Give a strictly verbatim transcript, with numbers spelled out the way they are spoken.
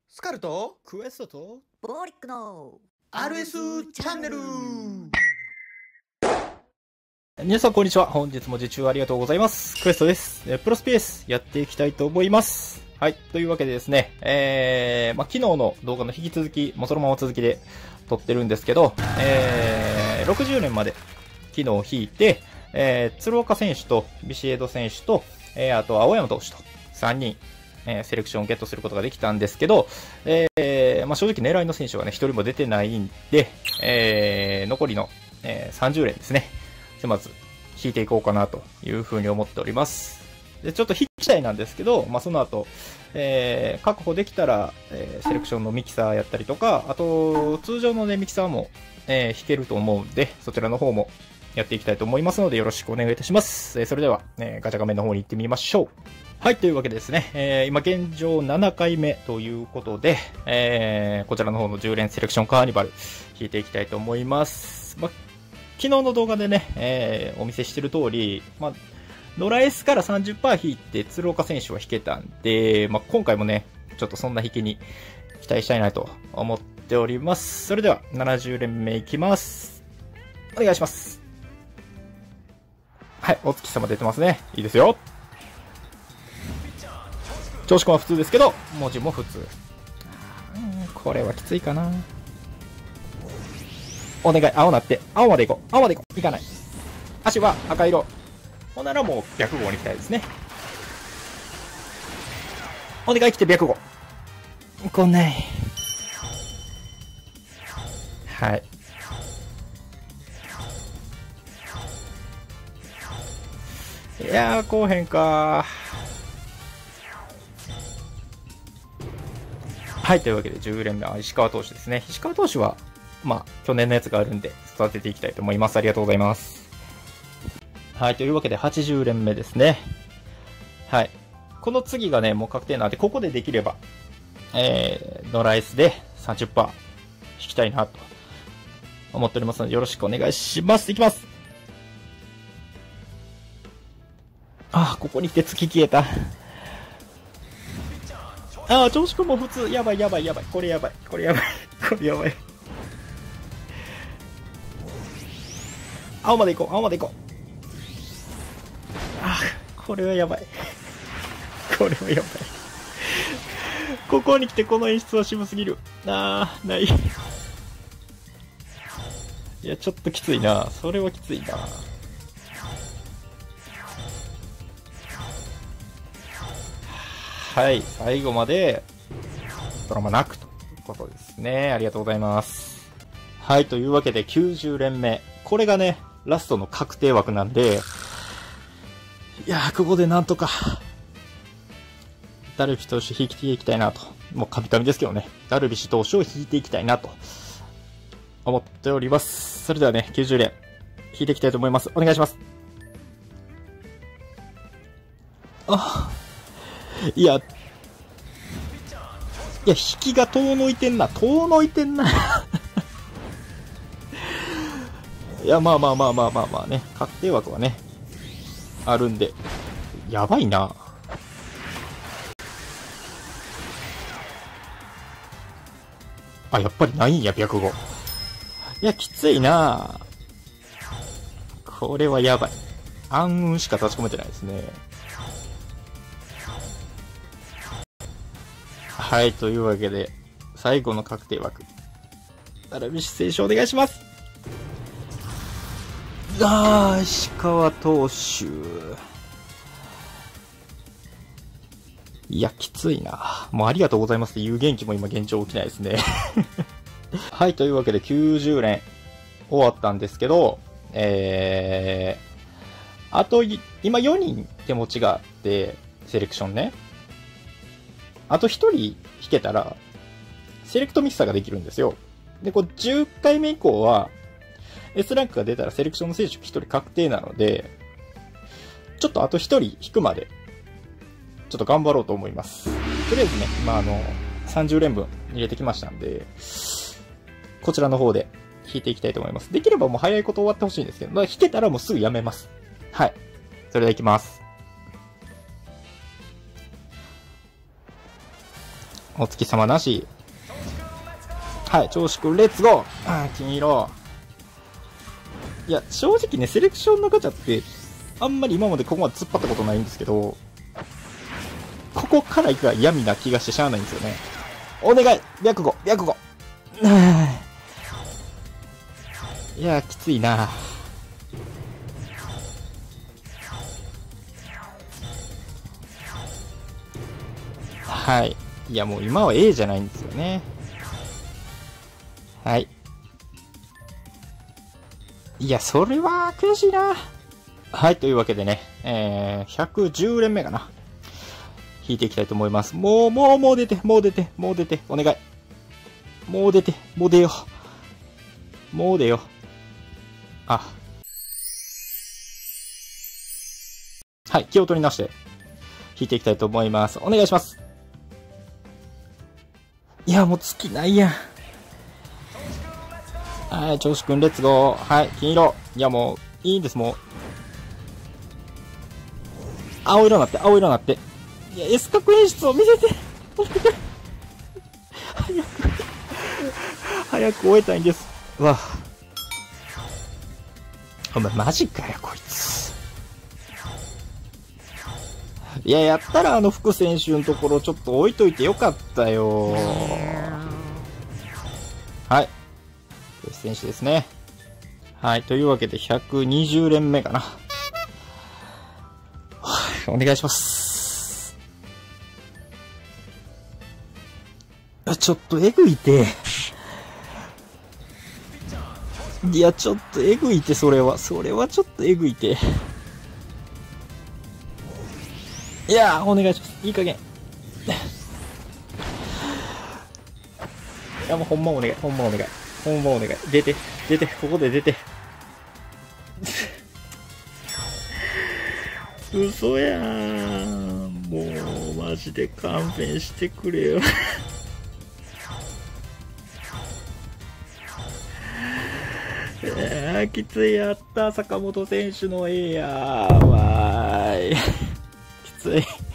スカルとクエストとボーリックのアールエス チャンネル。 皆さんこんにちは。本日も受注ありがとうございます。クエストです。えプロスピーエスやっていきたいと思います。はい。というわけでですね、えー、まあ、昨日の動画の引き続き、もうそのまま続きで撮ってるんですけど、えー、ろくじゅうねんまで昨日引いて、えー、鶴岡選手とビシエド選手と、えー、あと青山投手とさんにん、えー、セレクションをゲットすることができたんですけど、えー、まあ、正直狙いの選手はね、一人も出てないんで、えー、残りの、えー、さんじゅうれんですね。まず引いていこうかなというふうに思っております。で、ちょっと引きたいなんですけど、まあ、その後、えー、確保できたら、えー、セレクションのミキサーやったりとか、あと、通常のね、ミキサーも、えー、引けると思うんで、そちらの方もやっていきたいと思いますので、よろしくお願いいたします。えー、それでは、えー、ガチャ画面の方に行ってみましょう。はい、というわけでですね、えー、今現状ななかいめということで、えー、こちらの方のじゅうれんセレクションカーニバル、引いていきたいと思います。ま昨日の動画でね、えー、お見せしてる通り、まあ、ドラ S から さんじゅっパーセント 引いて鶴岡選手は引けたんで、まあ、今回もね、ちょっとそんな引きに期待したいなと思っております。それではななじゅうれんめいきます。お願いします。はい、お月様出てますね。いいですよ。調子くんは普通ですけど、文字も普通。これはきついかな。お願い、青なって。青まで行こう。青まで行こう。行かない。足は赤色。ほんならもう白号に行きたいですね。お願い来て白号。来ない。はい。いやー、こうへんかはい、というわけでじゅうれんめは石川投手ですね。石川投手は、まあ、去年のやつがあるんで、育てていきたいと思います。ありがとうございます。はい、というわけではちじゅうれんめですね。はい。この次がね、もう確定なんで、ここでできれば、えー、ドラ S で さんじゅっパーセント 引きたいなと思っておりますので、よろしくお願いします。いきます。あー、ここに来て月消えた。あー、調子くんも普通。やばいやばいやばい。これやばい。これやばい。これやばい。青まで行こう、青まで行こう。あ、これはやばい。これはやばい。ここに来てこの演出は渋すぎる。あー、ない。いや、ちょっときついな。それはきついな。はい、最後までドラマなくということですね。ありがとうございます。はい、というわけできゅうじゅうれんめ。これがね、ラストの確定枠なんで、いやー、ここでなんとか、ダルビッシュ投手引いていきたいなと。もう神々ですけどね。ダルビッシュ投手を引いていきたいなと思っております。それではね、きゅうじゅうれん引いていきたいと思います。お願いします。あ、いや、いや、引きが遠のいてんな。遠のいてんな。いや、まあまあまあまあまあまあね。確定枠はね、あるんで。やばいな。あ、やっぱりないんや、白号。いや、きついな。これはやばい。暗雲しか立ち込めてないですね。はい、というわけで、最後の確定枠。ダルビッシュ選手お願いします。あー、石川投手。いや、きついな。もうありがとうございますっていう元気も今現状起きないですね。はい、というわけできゅうじゅうれん終わったんですけど、えー、あと、今よにん手持ちがあって、セレクションね。あとひとり引けたら、セレクトミキサーができるんですよ。で、こうじゅっかいめ以降は、S ランクが出たらセレクションの選手ひとり確定なので、ちょっとあとひとり引くまで、ちょっと頑張ろうと思います。とりあえずね、まあ、あの、さんじゅうれんぶん入れてきましたんで、こちらの方で引いていきたいと思います。できればもう早いこと終わってほしいんですけど、引けたらもうすぐやめます。はい。それではいきます。 お月様なし。はい、調子くん、レッツゴー。あー、金色。いや、正直ね、セレクションのガチャって、あんまり今までここまで突っ張ったことないんですけど、ここから行くが嫌味な気がしてしゃあないんですよね。お願い、白虎、白虎。いや、きついな。はい。いや、もう今は A じゃないんですよね。はい。いや、それは悔しいな。はい、というわけでね、えー、ひゃくじゅう連目かな。引いていきたいと思います。もう、もう、もう出て、もう出て、もう出て、お願い。もう出て、もう出よう。もう出よう。あ。はい、気を取り直して、引いていきたいと思います。お願いします。いや、もう月ないやん。はい、調子くん、レッツゴー。はい、金色。いや、もう、いいんです、もう。青色なって、青色なって。いや、S 角演出を見せて。早く、早く終えたいんです。うわ。お前、マジかよ、こいつ。いや、やったらあの副選手のところちょっと置いといてよかったよ。はい。選手ですね。はい。というわけでひゃくにじゅう連目かな。お願いします。ちょっとえぐいて。いや、ちょっとえぐいて、それは。それはちょっとえぐいて。いやー、お願いします。いい加減。いや、もうほんまお願い。ほんまお願い。ほんまお願い。出て。出て。ここで出て。嘘やー。もう、マジで勘弁してくれよ。えー、きつい。やった。坂本選手の A やー。わーい。きつい。